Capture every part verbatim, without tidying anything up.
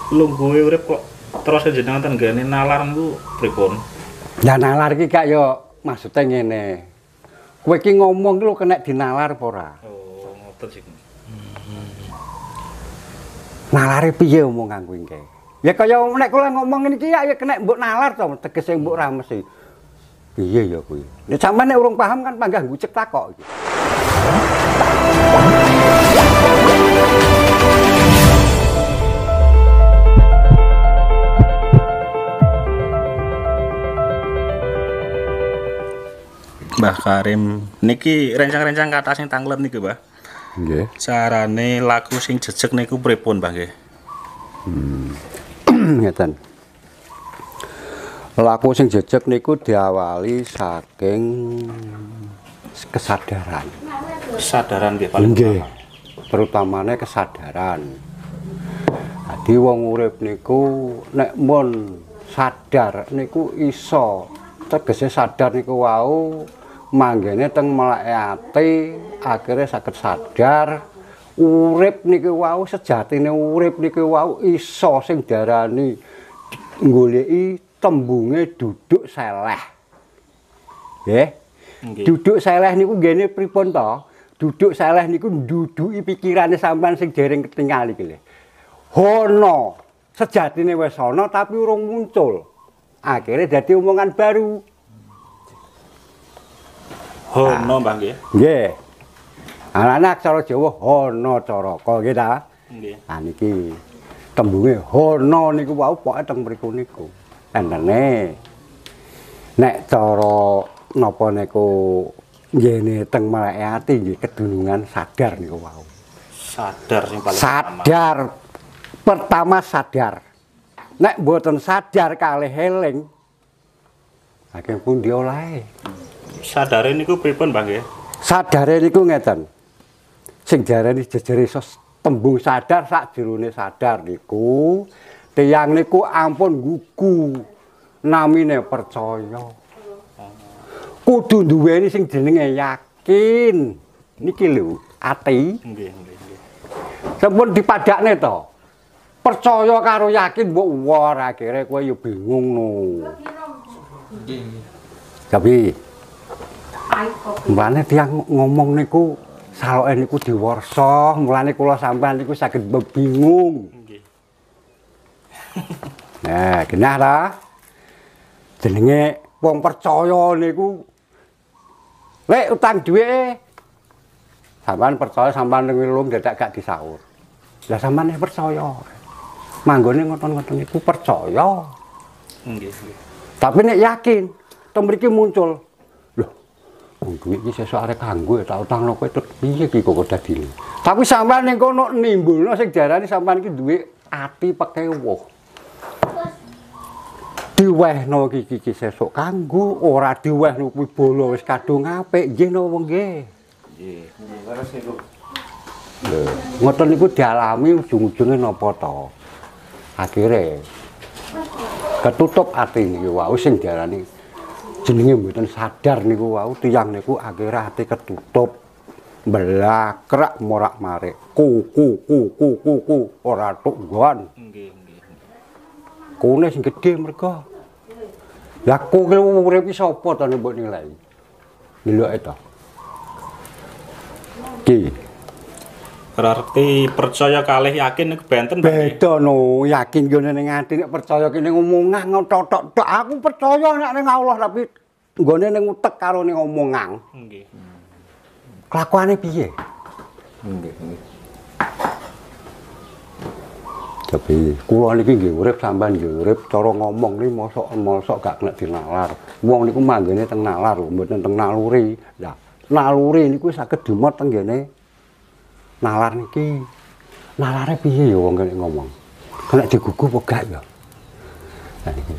lungguhe urip kok terus jenengan tenggane nalar niku pripun? Lah nalar iki gak yo maksude ngene. Kowe iki ngomong ki lho kena dinalar apa ora? Oh, ngoten sih. Nalare piye omongan kowe iki? Ya kaya nek kula ngomong ngene iki ya kena mbok nalar to, tegese mbok ra mesti. Piye ya kuwi? Nek sampean nek urung paham kan panggah ngucek takok iki. Mbah Karim, niki rencang-rencang kata sing tanglet niku, Mbah. Nggih. Carane laku sing jejeg niku pripun, Mbah nggih? Hmm. Ngeten. Laku sing jejeg niku diawali saking kesadaran. Kesadaran nggih paling nggih. Terutamane kesadaran. Dadi wong urip niku nek mun sadar niku iso tegese sadar niku wau manggene teng melake ati akhire saged sadar urip niku wau sejatine urip niku wau iso sing diarani goleki tembunge duduk seleh. Nggih. Duduk seleh niku nggene pripun to? Duduk seleh niku nduduki pikirane sampean sing dereng ketingal iki lho. Hono sejatine wis ana tapi urung muncul. Akhire dadi omongan baru. Hono, Mbah nggih. Nggih. Anane aksara Jawa Hana Caraka nggih ta? Nggih. Lah niki tembunge Hana niku wau pokoke teng mriku niku. Entene nek cara napa niku ngene teng meleke ati nggih kedunungan sadar niku wau. Sadar sing paling sadar pertama, pertama sadar. Nek mboten sadar kalih eling saking pundi olahe. Sadare niku pripun, Mbah nggih? Sadare niku ngeten. Sing diarani jejere tembung sadar sakjerone sadar niku tiyang niku ampun gugu namine percaya. Kudu duweni sing jenenge yakin. Niki lho, ati. Nggih, nggih, nggih. Sampun dipadakne to. Percaya karo yakin mbok war akhire kowe ya bingung no. Nggih. Tapi mbane tiyang ngomong niku saloke niku diwarsa, mulane kula sampean niku saged bingung. Nggih. Nah, genah ta? Jenenge wong percaya niku lek utang dhuwite sampean percaya sampean ngelung dadak gak disaur. Lah sampean percaya. Manggone ngoten-ngoten niku percaya. Nggih, nggih. Tapi nek yakin, teng mriki muncul. Loh, wong duit iki sesuk arek kanggo tak utangno kowe terus piye iki kok dadine. Tapi sampean ning kono nimbulno sing diarani sampean iki duwe ati pekewuh. Diwehno iki iki sesuk kanggo, ora diwehno kuwi bola wis kadung apik, nggih napa nggih. Nggih, nggih leres niku. Lho, ngoten niku dialami ujung-ujunge napa to? Akhire ketutup ati niku wau sing diarani jenenge mboten sadar niku wau tiyang niku akhire ati ketutup blakrak morak-marik ku ku ku ku ku ku ora tuk nggon. Nggih, nggih. Kune sing gedhe merga. Lah ku ki urip iki sapa to nek mbok nilai? Ndeloke to. Ki Berarti percaya kalih yakin niku benten, Mbah. beda no, yakin yo ning ati nek percaya ki ning omongan ngotot tok. Aku percaya nek ning Allah tapi nggone ning utek karo ning omongan. Nggih. Kelakuane piye? Nggih, nggih. Tapi kula niki nggih urip sampean nggih urip cara ngomong ni mosok-mosok gak kena dinalar. Wong niku manggene teng nalar lho, mboten teng naluri. Lah, naluri niku saged dimot teng ngene nalar niki. Nalare piye ya wong kene ngomong? Kena digugu apa gak ya? Lah niki.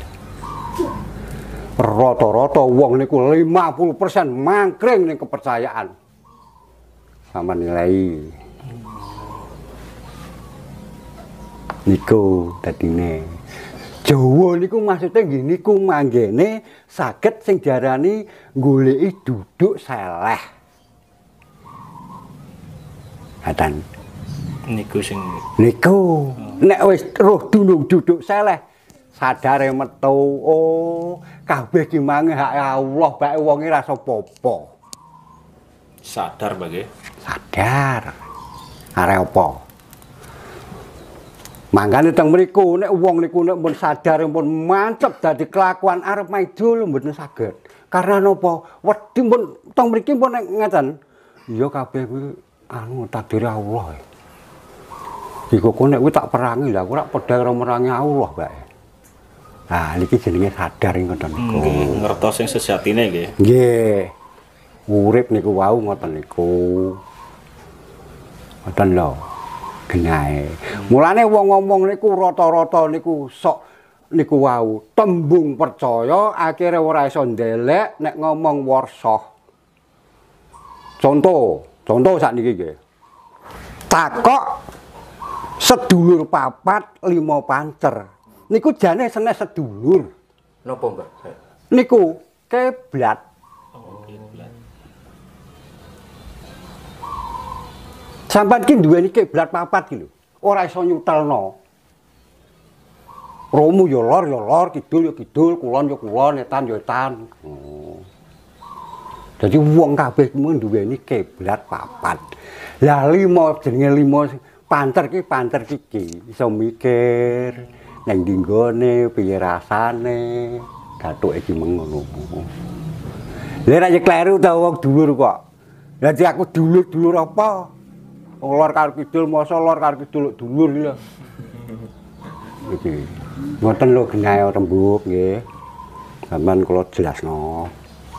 Rata-rata wong niku lima puluh persen mangkring ning kepercayaan. Sama nilai. Niku dadine Jawa niku maksudnya nggih niku manggene saged sing diarani goleki duduk seleh. Atan Niku sing niku nek wis roh dunung duduk seleh sadare metu oh kabeh ki mange hak Allah bae wong iki rasa apa-apa. Sadar bagai. Sadar. Arek apa? Mangkane teng mriku nek wong niku nek pun sadar pun mancep dadi kelakuan arep maidul mboten saged. Karena napa? Wedi pun teng mriki pun nek ngeten. Ya kabeh kuwi anu takdir Allah. Iku kok nek kuwi tak perangi lah ora padha karo merangi Allah bae. Nah niki jenenge sadar ngoten niku. Nggih, ngertos sing sejatine nggih. Nggih. Urip niku wau ngoten niku. Ngoten lho. Genahe. Mulane wong ngomong niku rata-rata niku sok niku wau tembung percaya akhire ora iso ndelek nek ngomong warsa. Contoh, contoh sakniki nggih. Takok sedulur papat lima pancer. Niku jane senes sedulur. Napa, Mbak? Niku keblat. Oh, kiblat. Sampeyan ki duweni kiblat papat ki lho. Ora iso nyutelno. Romu ya lor ya lor, kidul ya kidul, kulon ya kulon, etan ya etan. Oh. Jadi wong kabeh kuwi duweni kiblat papat. Lah lima jenenge lima panter ki panter iki iso mikir nang dinggone piye rasane gathuke iki mengono. Lha nek kleru ta wong dulur kok. Lah aku dulur-dulur apa? Wong lor karo kidul masa lor karo kidul dulur iki lho. Iki. Ngoten lho genahe rembug nggih. Sampeyan kula jelasno.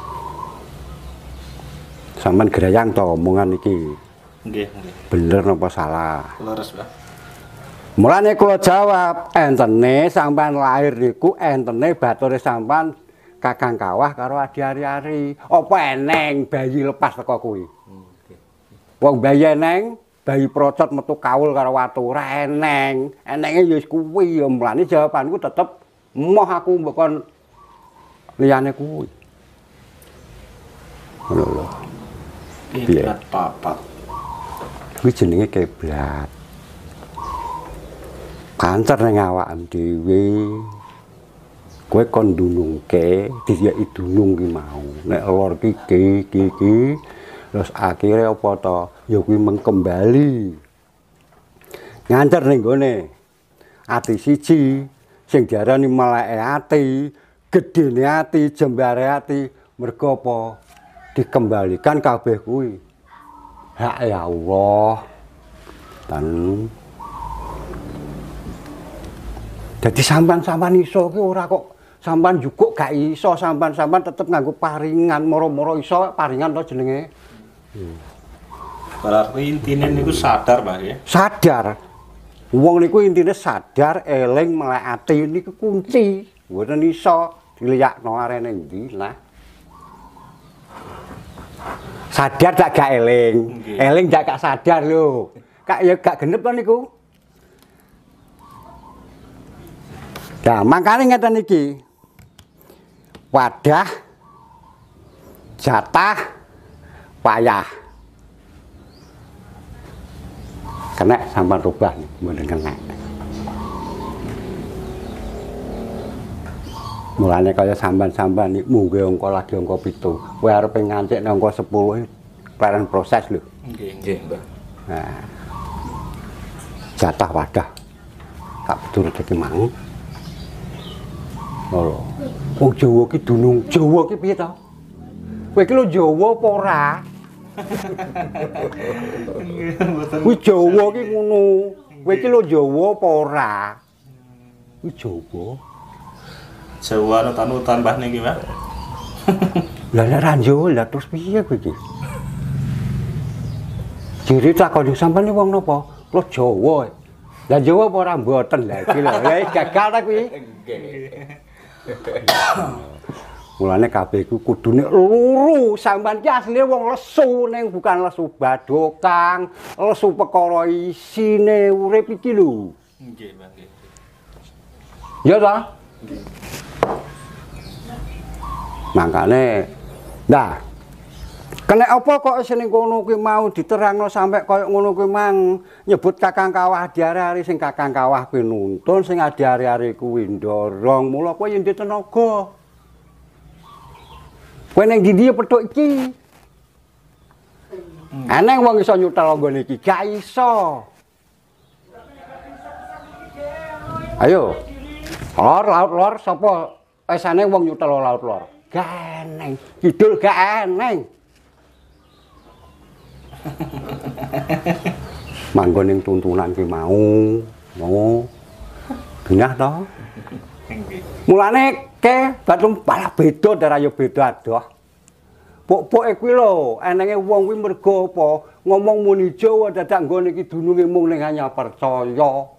Sampeyan grayang to omongan iki. Nggih, nggih. Bener napa salah? Leres, Pak. Mulane kula jawab, entene sampean lahir niku entene bature sampean Kakang Kawah karo Adi Ari-ari. Apa eneng bayi lepas teko kuwi? Wong bayi eneng, bayi procot metu kaul karo watu ora eneng. Enenge ya wis kuwi, mulane jawabanku tetep moh aku mbok kon liyane kuwi. Ngono lho. Kiblat papat. Kuwi jenenge kiblat. Pancer ning awakmu dhewe. Kowe kon dunungke, diyeki dunung ki mau. Nek lor ki ki ki terus akhire apa to? Ya kuwi mengkembali. Ngancer ning gone ati siji sing diarani meleke ati, gedene ati, jembare ati, mergo apa? Dikembalikan kabeh kuwi. Hak ya Allah. Dan jadi sampan-sampan iso ki ora kok sampan juga gak iso sampan-sampan tetep nganggo paringan moro-moro iso paringan to jenenge. Hmm. Berarti intine niku sadar, Pak ya. Sadar. Wong niku intine sadar eling melek ati niku kunci. Mboten iso diliyakno arene ndi lah. Sadar tak gak eling. Okay. Eling jak gak sadar lho. Kak ya gak genep to niku. Nah, makane ngeten iki. Wadah jatah payah. Kena sampean rubah nih, mboten kena. Mulane kaya sampean-sampean iki munggo angka lagi angka pitu. Kowe arep ngancik nang angka sepuluh klaren proses lho. Nggih, nggih, Mbak. Nah. Jatah wadah. Tak betul iki mang. Oh. Wong Jawa ki dunung Jawa ki piye to? Kowe iki lho Jawa apa ora? Kuwi Jawa ki ngono. Kowe iki lho Jawa apa ora? Kuwi Jawa. Jawa nutan-nutan Mbah niki, Pak. Lah nek ra Jawa lah terus piye kowe iki? Jere takon sampeyan wong napa? Lho Jawa. Lah Jawa apa ora mboten lah iki lho. Ya gagal ta kuwi. Nggih. Mulane kabeh iku kudune luru, sampean ki asline wong lesu ning bukan lesu badokang, lesu perkara isine urip iki lho. Nggih, Mbak, nggih. Ya ta? Nggih. Mangkane nah Kena apa kok sing kono kuwi mau diterangno sampe kaya ngono kuwi mang nyebut Kakang Kawah diare-are sing Kakang Kawah kuwi nuntun sing diare-are kuwi ndorong mula kowe yen tenaga. Kowe ning ndi petuk iki? Aneh wong iso nyutel nggone iki, gak iso. Ayo. Lor laut lor sapa esane wong nyutel laut lor? Gak eneng. Kidul gak eneng. Manggon ning tuntunan ki mau, mau. Genah to? Mulane ke batung pala beda darah ya beda adoh. Pok-poke kuwi lho, enenge wong kuwi mergo apa? Ngomong muni Jawa dadak nggone iki dununge mung ning hanya percaya.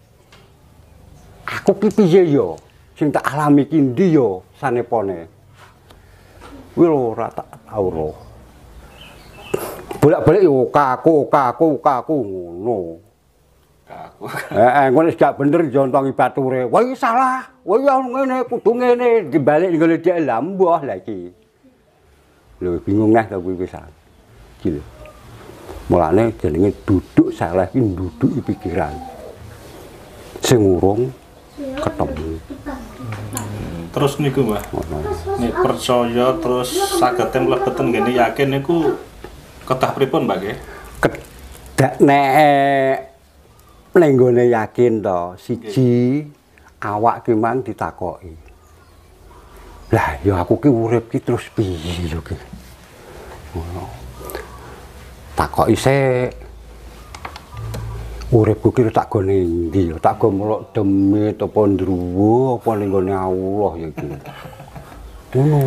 Aku ki piye ya? Sing tak alami ki ndi ya sanepone? Kuwi lho ora tak tau ro. Bolak-balik yo kaku kaku kaku ngono. Kaku. Heeh, ngono gak bener jontongi bature. Wah iki salah. Wah ya ngene kudu ngene dibalik nggone dhek lambuh lah iki. Lho bingung neh to kuwi pisan. Iki lho. Mulane jenenge duduk salah iki nduduki pikiran. Sing urung ketemu. Terus niku, Mbah. Nek percaya terus saged mlebeten ngene yakin niku kedah pripun, Mbak nggih? Kedak nek ning nggone yakin to, siji awak ki mang ditakoki. Lah ya aku ki urip ki terus piye lho ki. Ngono. Takoki sik. Uripku ki tak gone ndi ya? Tak go melok demit apa ndruwo apa ning gone Allah ya iki. Ngono.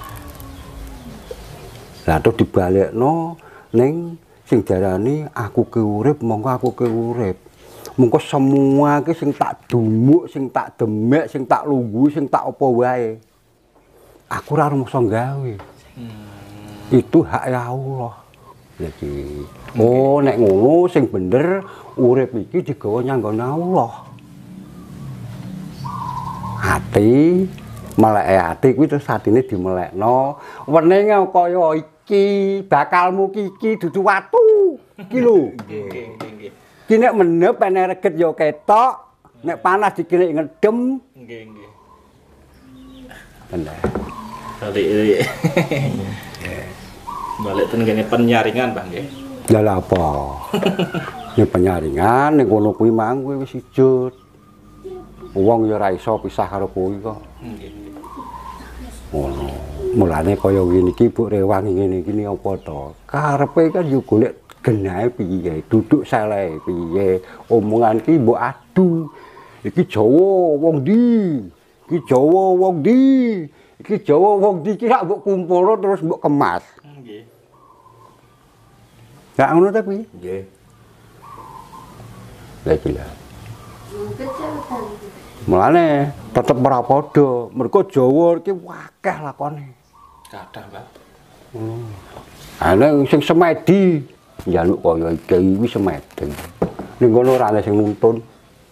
Lah terus dibalekno ning sing darani aku ki urip mongko aku ki urip. Mengko semua ki sing tak dumuk, sing tak demek, sing tak lungguh, sing tak apa wae. Aku ora rumangsa gawe. Hmm. Itu hak Allah. Jadi, oh nek ngono sing bener urip iki digawa nyanggone Allah. Hati meleke ati kuwi terus atine dimelekno. Wenenge kaya iki bakalmu iki dudu watu. Iki lho. Nggih, nggih, nggih. Ki nek menep enek reget ya ketok, nek panas dikilik ngedem. Nggih, nggih. Bener. Balik balik ten kene penyaringan, Bang nggih. Lah apa? Ini penyaringan ning kono kuwi mang kuwi wis ijut. Wong ya ora iso pisah karo kuwi kok. Nggih. Ngono. Mulane kaya ngene iki Bu Rewangi ngene iki apa to? Karepe kan yo golek genahe piye, duduk saleh piye, omongan ki mbok adu. Iki Jawa wong ndi? Iki Jawa wong ndi? Iki Jawa wong ndi ki rak mbok kumpulno terus mbok kemas. Nggih. Gak ngono ta kuwi? Nggih. Lah iki lho. Mulane tetep ora padha, mergo Jawa iki akeh lakone. Kathah, Mbak. Hmm. Ana sing semedi njaluk kaya iki wis semedi. Ning kono ora ana sing nuntun.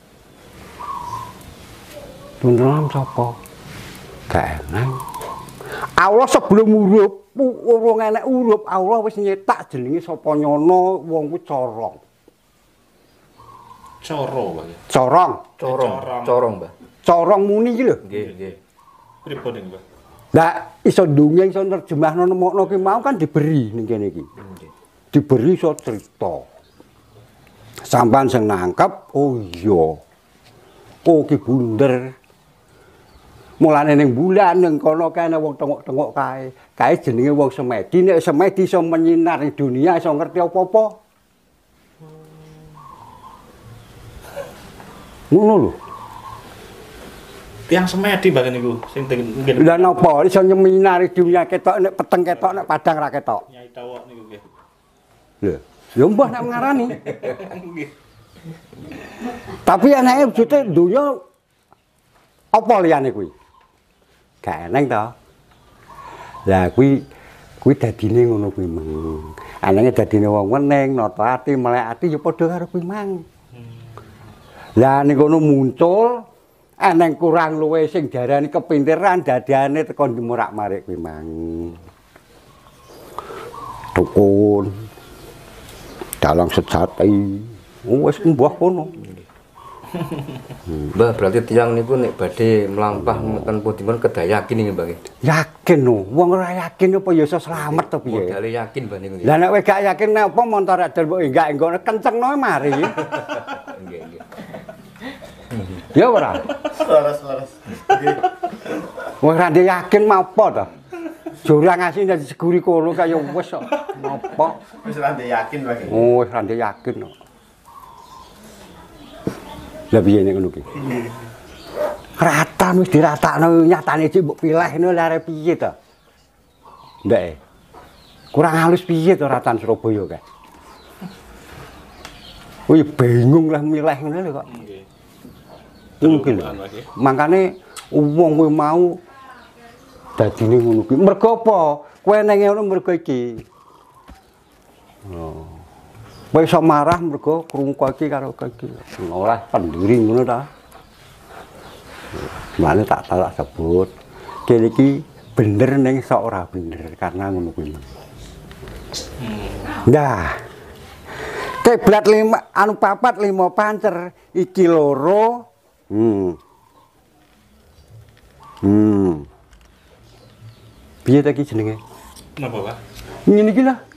Tuntun sapa? Gak enak. Allah sebelum urip, urung enek urip, Allah wis nyetak jenenge sapa nyono wong kuwi corong. Coro, Mbak. Corong. Corong, corong, Mbah. Corong muni iki lho. Nggih, nggih. Pripun niku, Mbak? Lah iso ndongeng iso nerjemahno nemokno ki mau kan diberi ning kene iki. Nggih. Diberi iso cerita. Sampan sing nangkep, oh iya. Oh ki bunder. Mulane ning bulan ning kono kene wong tengok-tengok kae. Kae jenenge wong semedi, nek semedi iso menyinar ning dunia iso ngerti apa-apa. Ngono lho. Tiang semedi Mbak niku sing nggih. Lah napa iso nyeminari dunia ketok nek peteng ketok nek padang ra ketok. Nyai Tawok niku nggih. Lho, ya mbah nek ngarani. Tapi anake wujute donya apa liyane kuwi? Gak eneng to. Lah kuwi kuwi dadine ngono kuwi mang. Anake dadine wong weneng, nata ati, melek ati ya padha karo kuwi mang. Lah ning kono muncul eneng kurang luwe sing diarani kepinteran dadane teko dimurak-marik kuwi mang. dukun. Dalang sejati. Wis mbah kono. Mbah berarti tiyang niku nek badhe mlampah meken pundi men kedah yakin nggih Mbah. Yakin lho, wong ora yakin apa ya iso slamet to piye? Modale yakin Mbah niku. Lah nek kowe gak yakin nek apa montor adol mbok enggak engko kencengno mari. Nggih nggih. Ya ora? Laras-laras. Wong ora yakin mau apa to? Jurang asih nek seguri kono kaya wis kok. Napa? Wis ora yakin wae. Oh, wis ora yakin kok. Lah piye nek ngono ki? Ratan wis diratakno nyatane cik mbok pilih ngono lha arep piye to? Ndek. Kurang halus piye to ratan Surabaya kae? Wih bingung lah milih ngono lho kok. Nggih. Mungkin. Makane wong kuwi mau dadine ngono ki. Mergo apa? Kowe nang ngono mergo iki. Oh. Kowe iso marah mergo krungu iki karo iki. Ora pendiri ngono ta. Mane tak tak sebut. Kene iki bener ning sok ora bener karena ngono kuwi. Nah. Kiblat lima anu papat lima pancer iki loro. Hmm. Hmm. Piye ta iki jenenge? Napa, Pak? Ngene iki lah.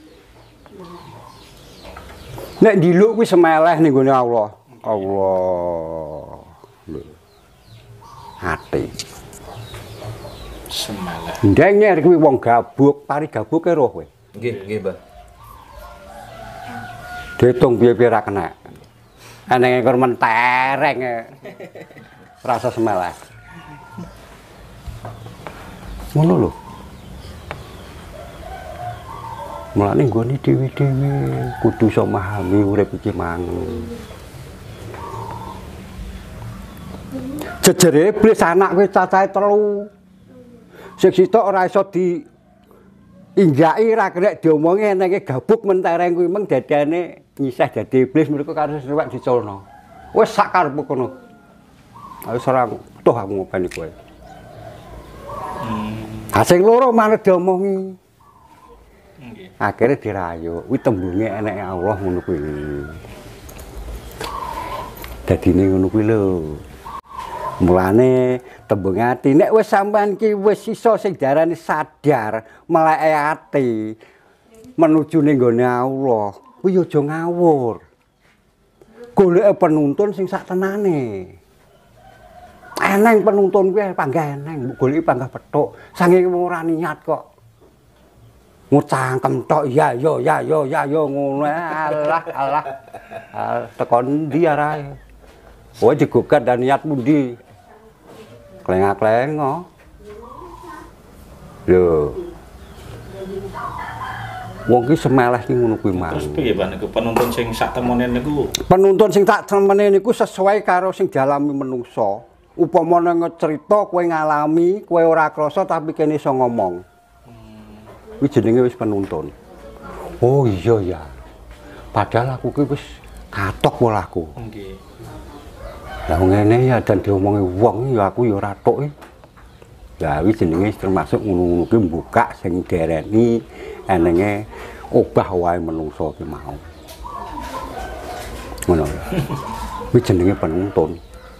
Nek diluk kuwi semeleh ning gone Allah. Allah. Lho. Ati. Semeleh. Ndenyer kuwi wong gabuk, pari gabuke roh kowe. Nggih nggih Mbah. Ditung piye-piye ra kena. Enenge kur mentereng. Rasa semeleh. Ngono lho. Mulane nggone dhewe-dhewe kudu iso memahami urip iki mang. Jejere iblis anak kowe cacahe telu. Sing sitok ora iso di injaki ra kena diomongi enenge gabuk mentereng kuwi meng dadane nyisih dadi iblis mergo karo sewek diculno. Wis sak karepmu kono. Wis ora toh aku ngopeni kowe. Hmm. Ha sing loro manut diomongi. Nggih. Akhirnya dirayu, kuwi tembunge enek Allah ngono kuwi. Dadine ngono kuwi lho. Mulane tembung ati nek wis sampean ki wis iso sing diarani sadar, meleke ati menuju ning gone Allah, kuwi aja ngawur. Golek penuntun sing sak tenane. Eneng penuntun kuwi panggah eneng, goleki panggah petuk. Saking ora niat kok. Ngucangkem tok ya yo ya yo ya yo ngono alah alah tekon ndi arae kowe digugat dan niatmu ndi klengak-klengo lho wong ki semeleh ki ngono kuwi mang Terus piye, Pak, niku penuntun sing sak temene niku? penuntun sing tak temene niku sesuai karo sing dialami menungso upama nang cerita kowe ngalami kowe ora krasa tapi kene iso ngomong. Kuwi jenenge wis penuntun. Oh iya ya. Padahal aku ki wis katok polahku. Nggih. Lah ngene ya dan diomongi wong ya aku ya ora tok. Lah kuwi jenenge termasuk ngono-ngono ki mbukak sing dereni enenge obah wae menungso ki mau. Ngono. Kuwi jenenge penuntun.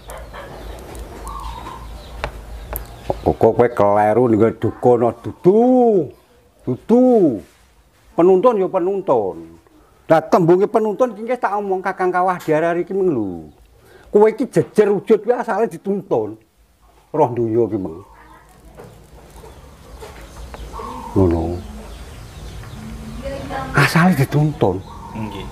Kok kowe kleru ning dukono dudu. Dudu. Penuntun ya penuntun. Lah tembunge penuntun iki tak omong Kakang Kawah Diarari iki meng lho. Kowe iki jejer wujud kuwi asale dituntun. Roh dunya ki meng. Ngono. Asale dituntun. Nggih.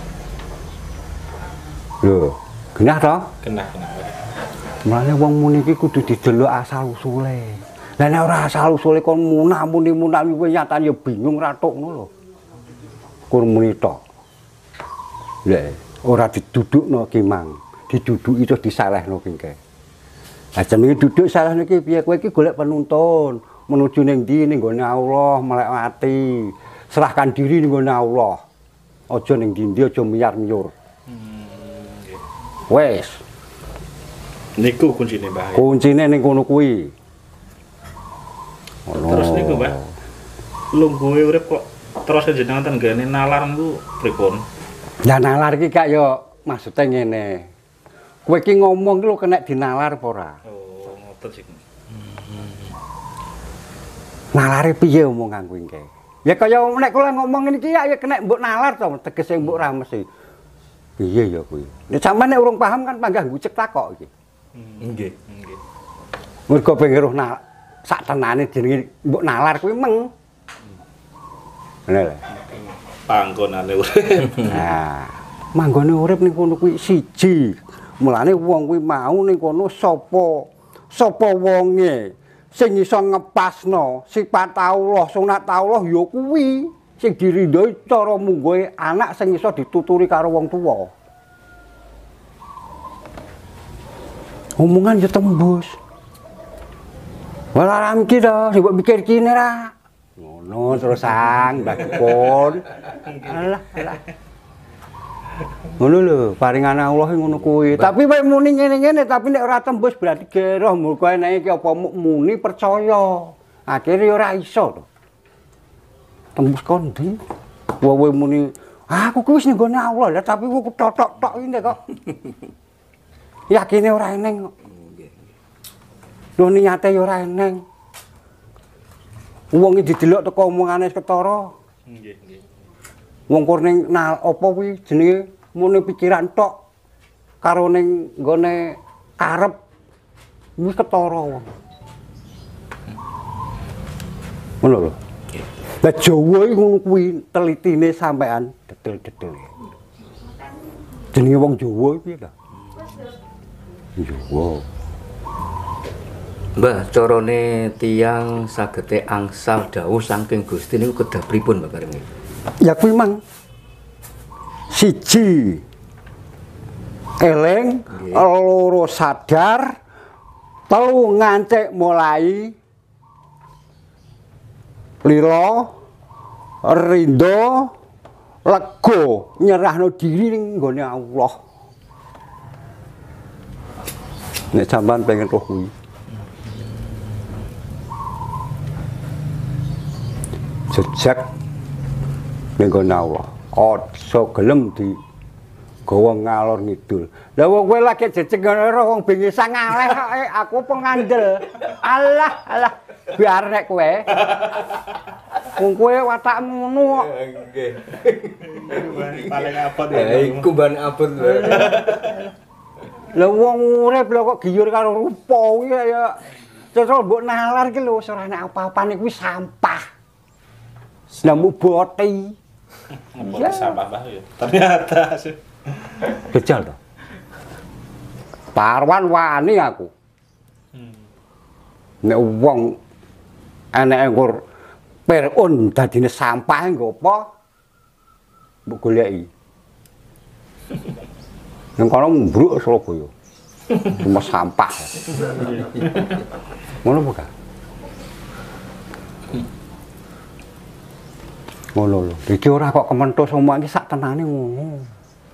Lho, genah to? Kenah kenah. Mulane wong muni iki kudu didelok asal usule. Lah nek ora asal usule kon munah muni-munah kowe nyatane ya bingung ra tok ngono lho. Kur muni tok. Lah ora didudukno ki mang, diduduki terus disalehno kengke. Lah jenenge duduk salehno ki piye kowe iki golek penuntun, menuju ning ndi ning gone Allah, melek ati. Serahkan diri ning gone Allah. Aja ning ndi aja miyar-miyur. Hmm, nggih. Wes, Niku kuncine, Mbah. kuncine ning kono kuwi. Terus niku, Mbah. Lungguhe urip kok terus jenengan ten gene nalar niku pripun? Lah nalar iki gak yo maksude ngene. Kowe iki ngomong ki lho kena dinalar apa ora? Oh, ngoten sih. Nalare piye omongan kuwi engke? Ya kaya nek kula ngomong ngene iki ya kena mbok nalar to, tegese mbok ra mesti. Piye ya kuwi? Nek sampean nek urung paham kan panggah ngucek takok iki. Nggih. Nggih. Mergo pengen roh nal sak tenane jenenge mbok nalar kuwi meng. Ngene lho. Panggonane urip. Nah, manggone urip ning kono kuwi siji. Mulane wong kuwi mau ning kono sapa sapa wonge sing iso ngepasno sifat Allah, sunat Allah ya kuwi sing dirindhoi cara mungguhe anak sing iso dituturi karo wong tuwa. Omongan ya tembus. Wala ram ki to, sing mbok pikir kene ra. Ngono terus sang mbakipun. Alah, alah. Ngono lho, paringane Allah ngono kuwi. Tapi kowe muni ngene-ngene tapi nek ora tembus berarti geroh muga enake iki apa muni percaya. Akhire ya ora iso to. Tembus kondi. Kowe muni, aku kuwi wis ning gone Allah, lah tapi kowe totok-tok iki kok. Yakine ora eneng kok. Lho niate ya ora eneng. Wong iki didelok teko omongane ketara. Nggih, nggih. Wong kur ning nal apa kuwi jenenge mune pikiran tok karo ning nggone karep wis ketara wong. Ngono lho. Lah Jawa iki ngono kuwi telitine sampean detil-detil. Jenenge wong Jawa piye ta? Jawa. Mbah, carane tiyang sagete angsal dawuh saking Gusti niku kedah pripun Mbah Karemi? Ya kuwi mang siji eling, loro sadar, telu ngancik mulai lila rindo lega nyerahno diri ning nggone Allah. Nek sampean pengen roh kuwi jejak ning gone Allah. Aja gelem di gawa ngalor ngidul. Lah wong kowe lagi jejeg ngono wong bengesan ngaleh kok aku pengandel. Alah, alah. Biar nek kowe. Wong kowe watakmu ngono kok. Nggih. Paling abot ya. Ya iku ban abot. Lah wong urip lho kok giyur karo rupa kuwi ya cocok mbok nalar ki lho ora nek apa-apane kuwi sampah. Namu boti. Apa sampah Mbah ya. Ternyata sih. Bejal to. Parwan wani aku. Hmm. Nek wong eneke ngur pirun dadine sampah nggo apa? Mbok goleki. Nang kono mbruk Surabaya. Cuma sampah. Ngono bukan? Ngono lho. Iki ora kok kementhus omong iki sak tenane ngono.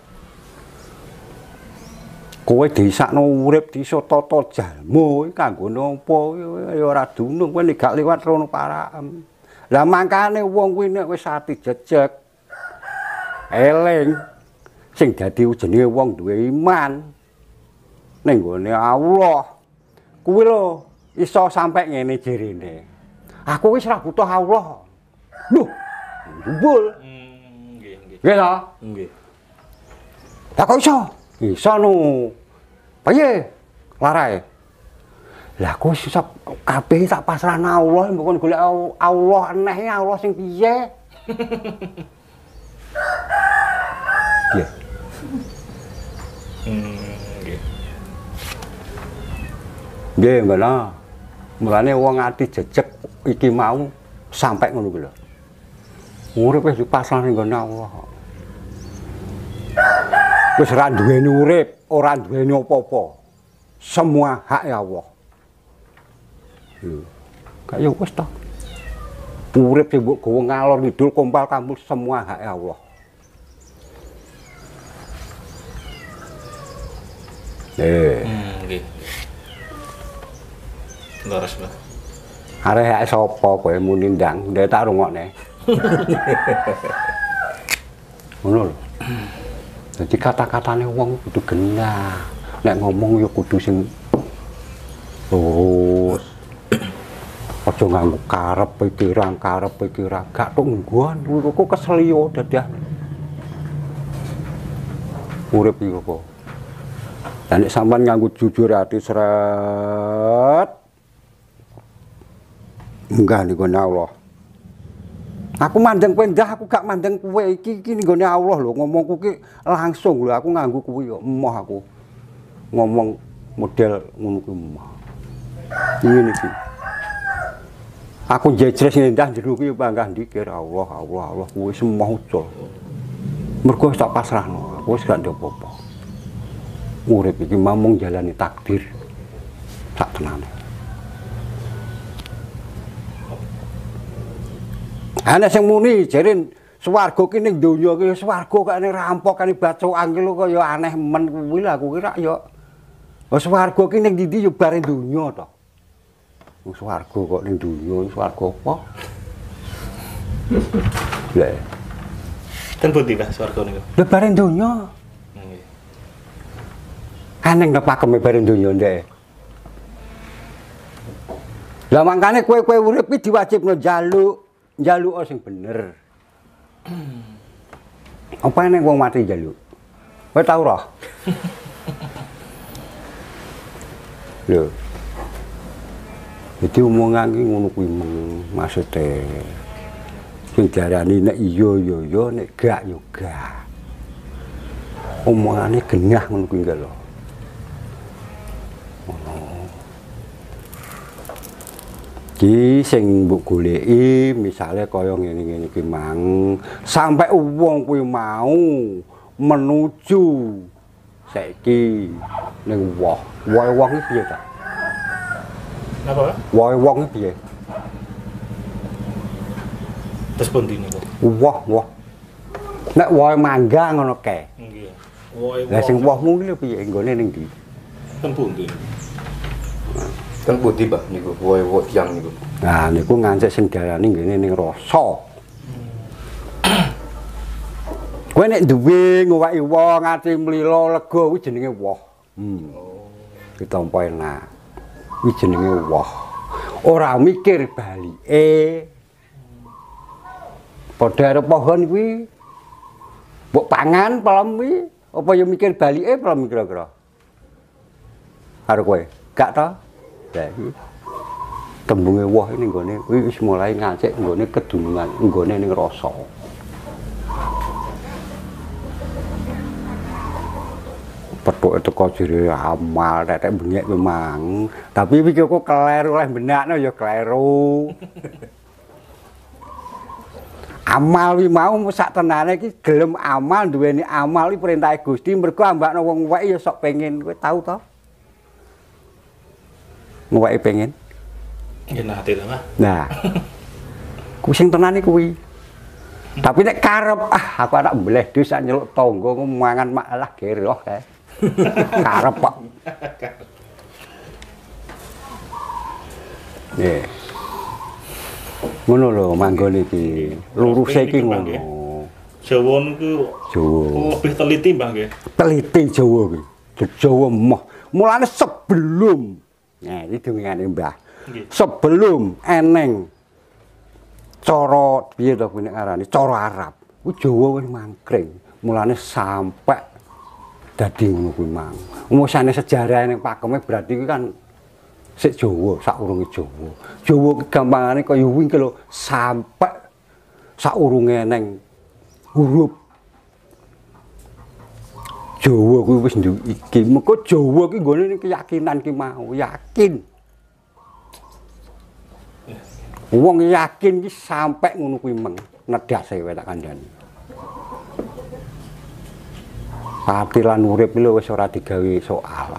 Kowe disakno urip disa tata jalma iki kanggo napa ya ora dunung kowe nek gak liwat rono paraem. Lah mangkane wong kuwi nek wis ati jejeg eling sing dadi jenenge wong duwe iman ning gone Allah. Kuwi lho iso sampe ngene jirine. Aku wis ora butuh Allah. Lho, jebul. Hmm, nggih, nggih. Nggih ta? Nggih. Lah kok iso? Iso no. Piye? Larae. Lah kok iso kabeh tak pasrahna Allah, mbok kon golek Allah aneh Allah sing piye? Piye? Hmm, nggih. Nggih, mbana. Mulane wong ati jejeg iki mau sampai ngono kuwi lho. Urip wis dipasrah ning nggon Allah. Wis ora duweni urip, ora duweni apa-apa. Semua hak Allah. Lho, kaya wis to. Urip sing mbok gawa ngalor ngidul kompal kampul semua hak Allah. Eh, Hmm, nggih. Leres, Mbah. arek hak sapa kowe muni ndang, ndek tak rungokne. Ngono lho. Jadi kata-katane wong kudu genah. Nek ngomong ya kudu sing lurus. Aja nganggo karep pikiran, karep pikiran, gak tok nggon, kok keselio dadane. Urip iki kok. Lah nek sampean nganggo jujur ati sret. Enggak niku Allah. Aku mandeng kowe ndah, aku gak mandeng kowe iki iki nggone Allah lho, ngomongku ki langsung lho, aku nganggo kuwi kok emoh aku. Ngomong model ngono kuwi emoh. Ngene iki. Aku jejres ngendah jero kuwi bangga ndikir Allah, Allah, Allah kuwi semoh ucul. Mergo wis tak pasrahno, aku wis gak ndek apa-apa. Urip iki mamung jalani takdir. Sak tenane. Ana sing muni jeren swarga ki ning donya ki swarga kok ning rampok kene bacokan ki lho kaya aneh men kuwi lho aku kira ya. Wah swarga ki ning ndi ya bare donya to. Wong swarga kok ning donya swarga apa? Lah. Ten pundi Pak swarga niku? Lha bare donya. Nggih. Aneng nang pakeme bare donya ndek. Lah mangkane kowe-kowe urip iki diwajibno njaluk njaluk sing bener. Apa nek wong mati njaluk? Kowe tau roh? Lho. Jadi omongan ki ngono kuwi maksude. Sing diarani nek iya ya ya nek gak ya gak. Omongane genah ngono kuwi lho. Ki sing mbok goleki misale kaya ngene-ngene iki mang sampai wong kuwi mau menuju saiki ning woh. Wohe wong iki piye ta? Napa? Wohe wong iki piye? Terus pundi niku? Woh, woh. Nek wohe mangga ngono kae. Nggih. Wohe Lah sing wohmu iki lho piye nggone ning ndi? ten pundi? Ten pundi Mbah niku wohe-wohe tiyang niku. Nah niku ngancik sing diarani ngene ning rasa. Kowe nek duwe ngowaki wong ati mlila lega kuwi jenenge woh. Hmm. Ditampa enak. Kuwi jenenge woh. Ora mikir balike. Padha karo pohon kuwi mbok pangan pelem kuwi apa ya mikir balike pelem kira-kira. Karo kowe, gak to? Lah iki tembunge woh ini nggone kuwi wis mulai ngacik nggone kedunungan, nggone ning rasa. Petuk teko jere amal tetek bengek memang. Tapi iki kok kleru oleh benakno ya kleru. Amal wi mau sak tenane iki gelem amal duweni amal iki perintah Gusti mergo ambakno wong wae ya sok pengen kowe tau to? Ngwake pengen. Nggih nate ta, Mas. Nah. Kuwi sing tenan iki kuwi. Tapi nek karep ah aku anak mbleh dhewe sak nyeluk tangga mangan malah geroh kae. Karep kok. Nggih. Ngono lho manggon iki. Luruse iki ngono. Jawa niku Jawa. lebih teliti, Mbah nggih. Teliti Jawa kuwi. Jawa moh. Mulane sebelum nah iki dongengane Mbah. Nggih. Sebelum eneng cara piye to kuwi nek arane cara Arab. Kuwi Jawa wis mangkring. Mulane sampai dadi ngono kuwi mang. Umusane sejarah ning pakeme berarti kuwi kan sik Jawa, sakurunge Jawa. Jawa ki gampangane kaya wingi lho sampai sakurunge eneng huruf Jawa kuwi wis nduk iki. Mengko Jawa ki nggone ning keyakinan ki mau, yakin. Wong yakin ki sampai ngono kuwi meng nedhase wae tak kandhani. Pati lan urip lho wis ora digawe soal.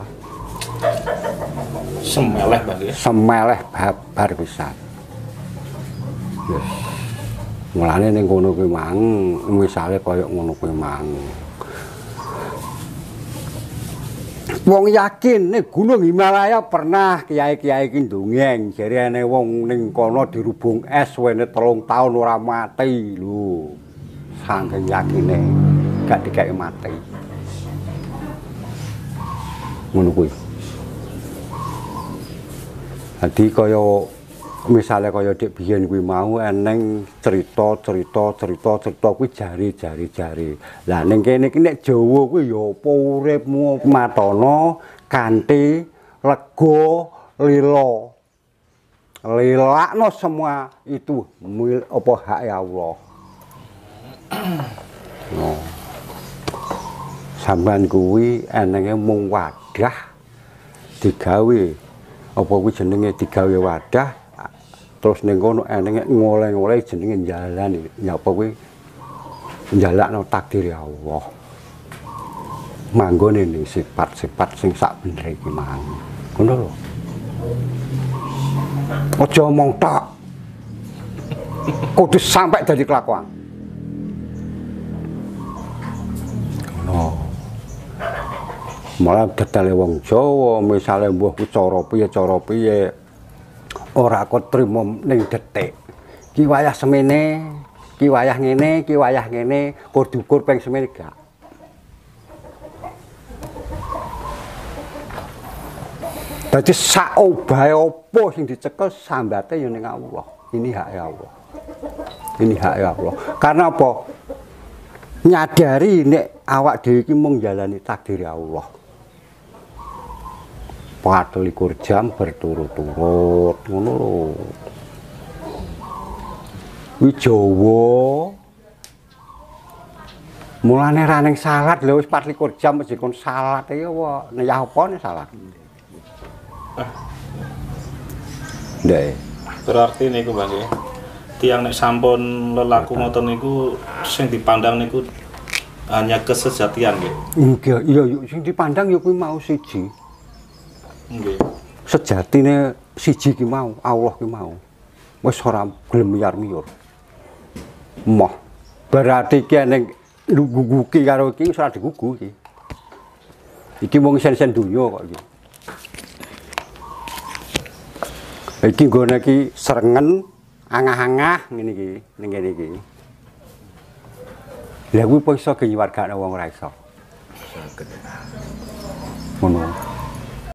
Semeleh, Mbah nggih. Semeleh babar pisan. Wis. Mulane ning kono kuwi mang, misale kaya ngono kuwi mang. Wong yakin ning Gunung Himalaya pernah kiai-kiai iki ndongeng jarene wong ning kono dirubung es wene telung taun ora mati lho. Saking yakine gak dikek mati. Ngono kuwi. Dadi kaya misale kaya dik biyen kuwi mau eneng cerita-cerita cerita-cerita kuwi jari-jari jari. Lah ning kene iki nek Jawa kuwi ya apa uripmu matono kanthi lega lila. Lilakno semua itu apa hak Allah. No. Sampeyan kuwi enenge mung wadah digawe apa kuwi jenenge digawe wadah terus ning kono enenge ngoleh-ngoleh jenenge jalan ya apa kuwi njalakno takdir Allah manggone ning sifat-sifat sing sak bener iki mang ngono lho aja omong tok kudu sampai dadi kelakuan ngono malah detale wong Jawa misale mbuh ku cara piye cara piye ora kok trimo ning detik ki wayah semene ki wayah ngene ki wayah ngene kudu ukur ping semene gak dadi sak obahe apa sing dicekel sambate ya ning Allah ini hak Allah ini hak Allah karena apa nyadari nek awak dhewe iki mung njalani takdir Allah empat likur jam berturut-turut ngono lho. Wi Jawa. Mulane ra ning salat lho wis empat likur jam wis dikon salat iki apa nyah apa nek salat. Ndek. Berarti niku Bang ya. Tiang nek sampun lelaku ngoten niku sing dipandang niku hanya kesejatian nggih. Nggih, iya sing dipandang ya kuwi mau siji. Nggih. Sejatine siji ki mau, Allah ki mau. Wis ora gelem miyar-miyur. Moh. Berarti ki ning guguki karo iki wis ora digugu iki. Iki mung sen-sen donya kok iki. Iki nggone iki serengen, angah-angah ngene iki, ning kene iki. Lah kuwi iso genyuwargane wong ora iso. Saged. Ngono.